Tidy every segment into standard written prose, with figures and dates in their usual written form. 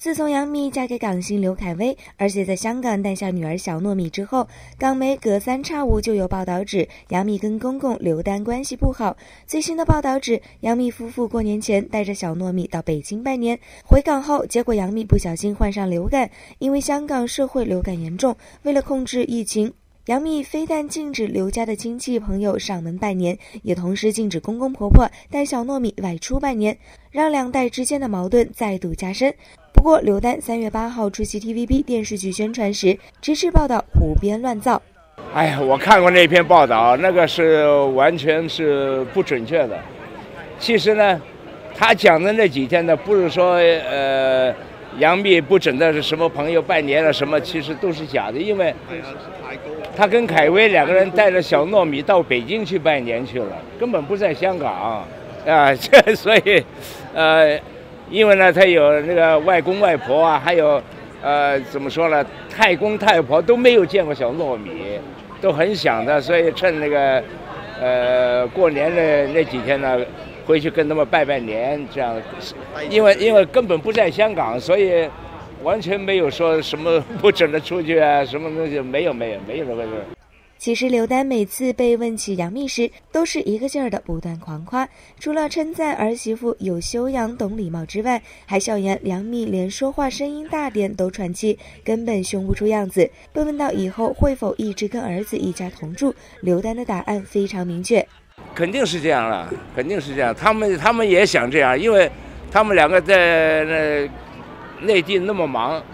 自从杨幂嫁给港星刘恺威，而且在香港诞下女儿小糯米之后，港媒隔三差五就有报道指杨幂跟公公刘丹关系不好。最新的报道指，杨幂夫妇过年前带着小糯米到北京拜年，回港后，结果杨幂不小心患上流感，因为香港社会流感严重，为了控制疫情，杨幂非但禁止刘家的亲戚朋友上门拜年，也同时禁止公公婆婆带小糯米外出拜年，让两代之间的矛盾再度加深。不过，刘丹3月8号出席 TVB 电视剧宣传时，直斥报道胡编乱造。 哎呀，我看过那篇报道，那个是完全是不准确的。其实呢，他讲的那几天呢，不是说杨幂不准的是什么朋友拜年了什么，其实都是假的，因为他跟恺威两个人带着小糯米到北京去拜年去了，根本不在香港啊，所以因为呢，他有那个外公外婆啊，还有怎么说呢，太公太婆都没有见过小糯米，都很想的，所以趁那个过年的那几天呢，回去跟他们拜拜年，这样，因为根本不在香港，所以完全没有说什么不准的出去啊，什么东西没有这回事。 其实刘丹每次被问起杨幂时，都是一个劲儿的不断狂夸，除了称赞儿媳妇有修养懂礼貌之外，还笑言杨幂连说话声音大点都喘气，根本凶不出样子。被问到以后会否一直跟儿子一家同住，刘丹的答案非常明确， 肯定是这样了，肯定是这样，他们也想这样，因为他们两个在内地那么忙，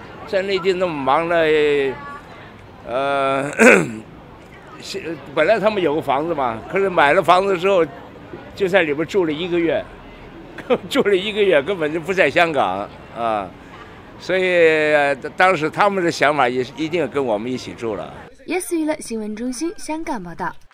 本来他们有个房子嘛，可是买了房子之后，就在里边住了1个月，根本就不在香港啊，所以当时他们的想法也一定跟我们一起住了。 yes娱乐新闻中心香港报道。